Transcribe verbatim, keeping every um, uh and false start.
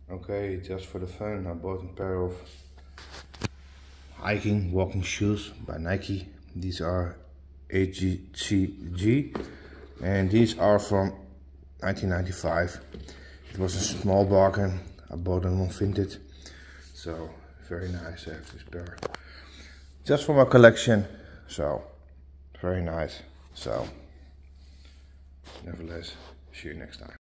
Okay, just for the fun, I bought a pair of hiking walking shoes by Nike. These are A C G and these are from nineteen ninety-five. It was a small bargain. I bought them on Vinted, so very nice. I have this pair just for my collection, so very nice. So nevertheless, see you next time.